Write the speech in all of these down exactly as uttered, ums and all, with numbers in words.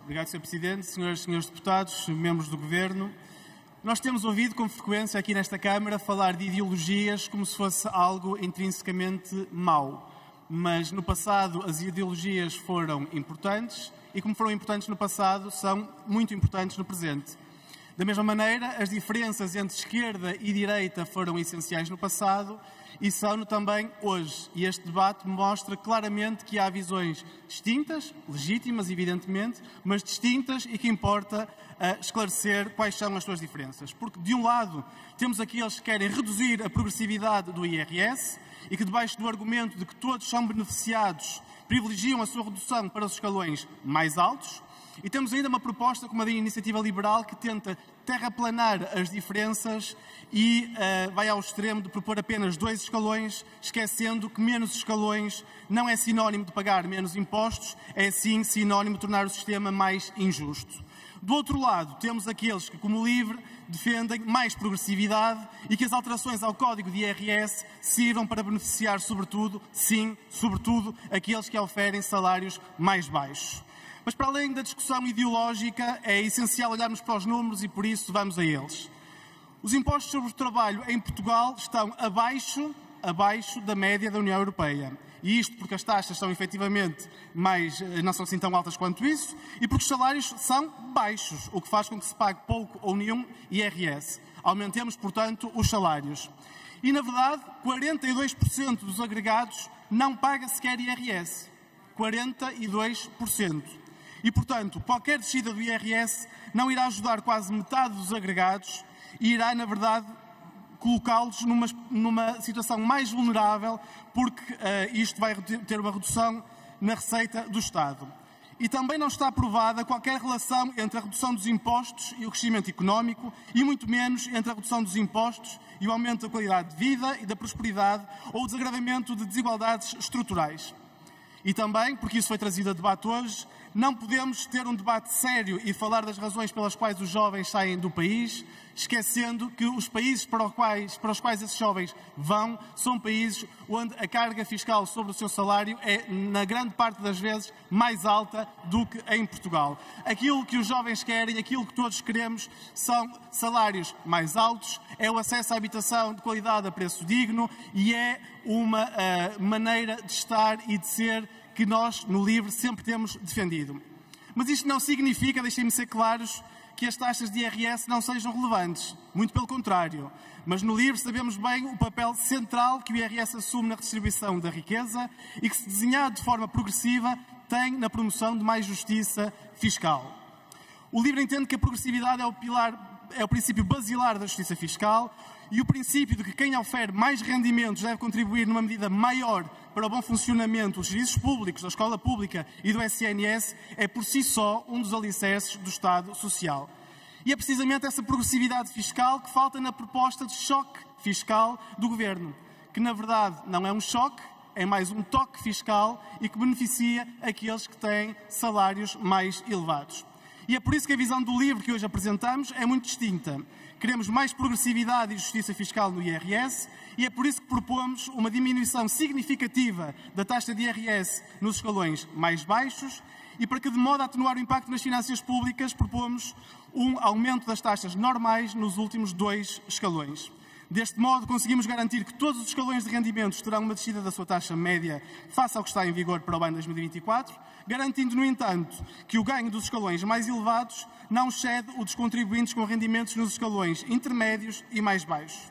Obrigado, senhor Presidente, senhoras e senhores deputados, membros do Governo. Nós temos ouvido com frequência aqui nesta Câmara falar de ideologias como se fosse algo intrinsecamente mau. Mas no passado as ideologias foram importantes e como foram importantes no passado são muito importantes no presente. Da mesma maneira, as diferenças entre esquerda e direita foram essenciais no passado e são também hoje. E este debate mostra claramente que há visões distintas, legítimas, evidentemente, mas distintas e que importa uh, esclarecer quais são as suas diferenças. Porque, de um lado, temos aqueles que querem reduzir a progressividade do I R S e que, debaixo do argumento de que todos são beneficiados, privilegiam a sua redução para os escalões mais altos. E temos ainda uma proposta como a da Iniciativa Liberal que tenta terraplanar as diferenças e uh, vai ao extremo de propor apenas dois escalões, esquecendo que menos escalões não é sinónimo de pagar menos impostos, é sim sinónimo de tornar o sistema mais injusto. Do outro lado, temos aqueles que, como LIVRE, defendem mais progressividade e que as alterações ao Código de I R S sirvam para beneficiar, sobretudo, sim, sobretudo, aqueles que oferem salários mais baixos. Mas, para além da discussão ideológica, é essencial olharmos para os números e, por isso, vamos a eles. Os impostos sobre o trabalho em Portugal estão abaixo, abaixo da média da União Europeia. E isto porque as taxas são, efetivamente, mais, não são assim tão altas quanto isso, e porque os salários são baixos, o que faz com que se pague pouco ou nenhum I R S. Aumentemos, portanto, os salários. E, na verdade, quarenta e dois por cento dos agregados não paga sequer I R S. quarenta e dois por cento. E, portanto, qualquer descida do I R S não irá ajudar quase metade dos agregados e irá, na verdade, colocá-los numa, numa situação mais vulnerável, porque uh, isto vai ter uma redução na receita do Estado. E também não está aprovada qualquer relação entre a redução dos impostos e o crescimento económico, e muito menos entre a redução dos impostos e o aumento da qualidade de vida e da prosperidade ou o desagravamento de desigualdades estruturais. E também, porque isso foi trazido a debate hoje, não podemos ter um debate sério e falar das razões pelas quais os jovens saem do país, esquecendo que os países para os quais, para os quais esses jovens vão são países onde a carga fiscal sobre o seu salário é, na grande parte das vezes, mais alta do que em Portugal. Aquilo que os jovens querem, aquilo que todos queremos, são salários mais altos, é o acesso à habitação de qualidade a preço digno e é uma uh, maneira de estar e de ser que nós, no LIVRE, sempre temos defendido. Mas isto não significa, deixem-me ser claros, que as taxas de I R S não sejam relevantes. Muito pelo contrário. Mas no LIVRE sabemos bem o papel central que o I R S assume na redistribuição da riqueza e que, se desenhado de forma progressiva, tem na promoção de mais justiça fiscal. O LIVRE entende que a progressividade é o pilar, é o princípio basilar da justiça fiscal e o princípio de que quem ofere mais rendimentos deve contribuir numa medida maior para o bom funcionamento dos serviços públicos, da escola pública e do S N S é por si só um dos alicerces do Estado Social. E é precisamente essa progressividade fiscal que falta na proposta de choque fiscal do Governo, que na verdade não é um choque, é mais um toque fiscal e que beneficia aqueles que têm salários mais elevados. E é por isso que a visão do LIVRE que hoje apresentamos é muito distinta. Queremos mais progressividade e justiça fiscal no I R S e é por isso que propomos uma diminuição significativa da taxa de I R S nos escalões mais baixos e para que, de modo a atenuar o impacto nas finanças públicas, propomos um aumento das taxas normais nos últimos dois escalões. Deste modo, conseguimos garantir que todos os escalões de rendimentos terão uma descida da sua taxa média face ao que está em vigor para o ano dois mil e vinte e quatro, garantindo, no entanto, que o ganho dos escalões mais elevados não excede o dos contribuintes com rendimentos nos escalões intermédios e mais baixos.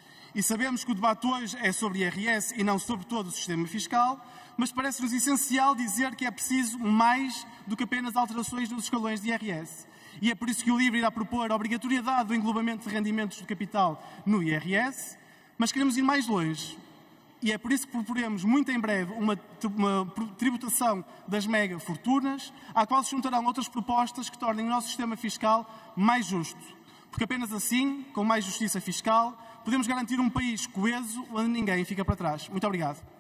E sabemos que o debate hoje é sobre I R S e não sobre todo o sistema fiscal, mas parece-nos essencial dizer que é preciso mais do que apenas alterações nos escalões de I R S. E é por isso que o LIVRE irá propor a obrigatoriedade do englobamento de rendimentos de capital no I R S, mas queremos ir mais longe. E é por isso que proporemos muito em breve uma, uma tributação das mega fortunas, à qual se juntarão outras propostas que tornem o nosso sistema fiscal mais justo. Porque apenas assim, com mais justiça fiscal, podemos garantir um país coeso onde ninguém fica para trás. Muito obrigado.